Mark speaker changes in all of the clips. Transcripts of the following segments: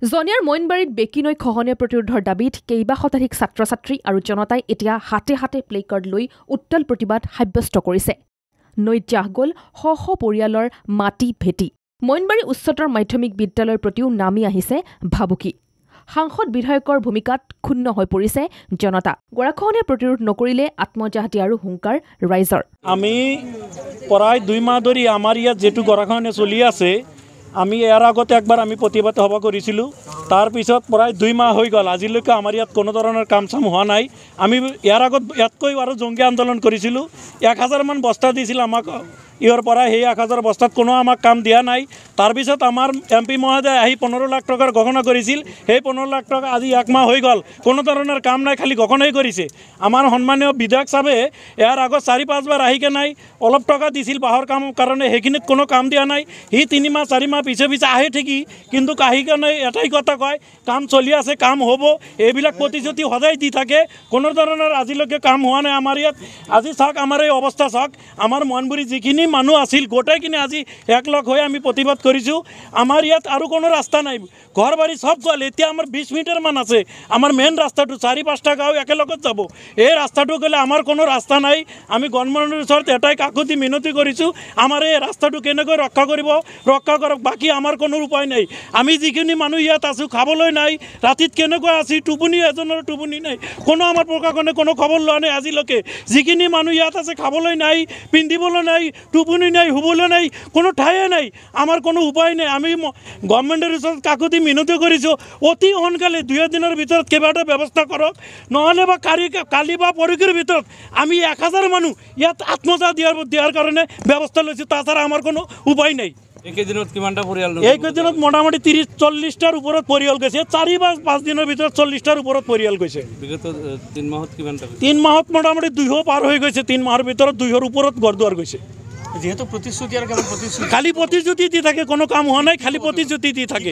Speaker 1: জনিয়াৰ মইনবাৰীত বেকিনৈ খহনীয়া প্ৰতিৰোধৰ দাবীত কেইবা শতাধিক ছাত্ৰ-ছাত্ৰী আৰু জনতাই এতিয়া হাতে হাতে প্লে কাৰ্ড লৈ উত্তাল প্ৰতিবাদ সাব্যস্ত কৰিছে। নৈত জাহ গ'ল শ শ পৰিয়ালৰ মাটি ভেটি। মইনবাৰী উচ্চতৰ মাধ্যমিক বিদ্যালয়ৰ প্ৰতিও নামি আহিছে ভাবুকি। সাংসদ বিধায়কৰ ভূমিকাত ক্ষুণ্ণ হৈ পৰিছে জনতা। গৰাখহনীয়া প্ৰতিৰোধ নকৰিলে আত্মজাহ দিয়াৰো হুংকাৰ ৰাইজৰ।
Speaker 2: আমি প্ৰায় 2 মাহ ধৰি আমাৰ ইয়াত যেটো গৰাখহনীয়া চলি আছে আমি ইয়াৰ আগতে একবাৰ আমি প্ৰতিবাদ সভা কৰিছিলোঁ। তাৰ পিছত প্ৰায় 2 মাহ হৈ গ'ল, আজিলৈকে আমাৰ ইয়াত কোনো ধৰণৰ কাম চাম হোৱা নাই। আমি ইয়াৰ আগত ইয়াতকৈ আৰু জংগী আন্দোলন কৰিছিলোঁ। 1000 মান বস্তা দিছিল আমাক ইয়াৰ পৰা, সেই 1000 বস্তাত কোনো আমাক কাম দিয়া নাই। তাৰপিছত আমাৰ MP মহোদয় আহি 15 লাখ টকাৰ ঘোষণা কৰিছিল। সেই 15 লাখ টকা আজি 1 মাহ হৈ গ'ল, কোনো ধৰণৰ কাম নাই, খালি ঘোষণাই কৰিছে। আমাৰ সন্মানীয় বিধায়ক সাহেবে ইয়াৰ আগত 4-5 বাৰ আহিকে নাই, অলপ টকা দিছিল বাহৰ কামৰ কাৰণে, সেইখিনিত কোনো কাম দিয়া নাই। সি 3 মাহ 4 মাহ পিছে পিছে আহে ঠিকই, কিন্তু আহিকে নাই, এটাই কথা কয় কাম চলি আছে, কাম হ'ব, এইবিলাক প্ৰতিশ্ৰুতি সদায় দি থাকে। কোনো ধৰণৰ আজিলৈকে কাম হোৱা নাই আমাৰ ইয়াত। আজি চাওক আমাৰ এই অৱস্থা চাওক, আমাৰ মনবুৰী যিখিনি মানুহ আছিল গোটেইখিনি আজি একলগ হৈ আমি প্ৰতিবাদ কৰিছোঁ। আমাৰ ইয়াত আৰু কোনো ৰাস্তা নাই, ঘৰ বাৰী সব গ'ল। এতিয়া আমাৰ 20 মিটাৰ মান আছে আমাৰ মেইন ৰাস্তাটো, 4-5টা গাঁও একেলগত যাব। এই ৰাস্তাটো গ'লে আমাৰ কোনো ৰাস্তা নাই। আমি গভৰ্ণমেণ্টৰ ওচৰত এটাই কাকতি মিনতি কৰিছোঁ, আমাৰ এই ৰাস্তাটো কেনেকৈ ৰক্ষা কৰিব, ৰক্ষা কৰক। বাকী আমাৰ কোনো উপায় নাই। আমি যিখিনি মানুহ ইয়াত আছোঁ খাবলৈ নাই, ৰাতিত কেনেকৈ আছি, টোপনি এজনৰ টোপনি নাই, কোনো আমাৰ প্ৰশাসনে কোনো খবৰ লোৱা নাই আজিলৈকে। যিখিনি মানুহ ইয়াত আছে খাবলৈ নাই, পিন্ধিবলৈ নাই, টোপনি নাই, শুবলৈ নাই, কোনো ঠায়ে নাই, আমাৰ কোনো উপায় নাই। আমি গভৰ্ণমেণ্টৰ ওচৰত কাকতি মিনতি কৰিছোঁ, অতি সোনকালে 2 দিনৰ ভিতৰত কিবা এটা ব্যৱস্থা কৰক, নহ'লে বা কালি বা পৰহিৰ ভিতৰত আমি 1000 মানুহ ইয়াত আত্মজাহ দিয়াৰ কাৰণে ব্যৱস্থা লৈছোঁ। তাছাড়া আমাৰ কোনো উপায় নাই।
Speaker 3: এইকেইদিনত কিমানটা পৰিয়াল?
Speaker 2: এইকেইদিনত মোটামুটি 30-40টাৰ ওপৰত পৰিয়াল গৈছে। 4-5 দিনৰ ভিতৰত 40টাৰ ওপৰত পৰিয়াল গৈছে।
Speaker 3: বিগত 3 মাহত কিমানটা?
Speaker 2: 3 মাহত মোটামুটি 200 পাৰ হৈ গৈছে। 3 মাহৰ ভিতৰত 200ৰ ওপৰত ঘৰ দুৱাৰ গৈছে।
Speaker 3: যেহেতু প্ৰতিশ্ৰুতি আৰু কেৱল প্ৰতিশ্ৰুতি,
Speaker 2: খালি প্ৰতিশ্ৰুতি দি থাকে, কোনো কাম হোৱা নাই, খালি প্ৰতিশ্ৰুতি দি থাকে।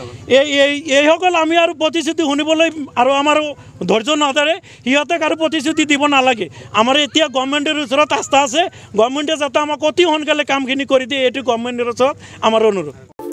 Speaker 2: এইসকল আমি আৰু প্ৰতিশ্ৰুতি শুনিবলৈ আৰু আমাৰ ধৈৰ্য নাথাৰে, সিহঁতক আৰু প্ৰতিশ্ৰুতি দিব নালাগে। আমাৰ এতিয়া গভৰ্ণমেণ্টৰ ওচৰত আস্থা আছে, গভৰ্ণমেণ্টে যাতে আমাক অতি সোনকালে কামখিনি কৰি দিয়ে, এইটো গভৰ্ণমেণ্টৰ ওচৰত আমাৰ অনুৰোধ।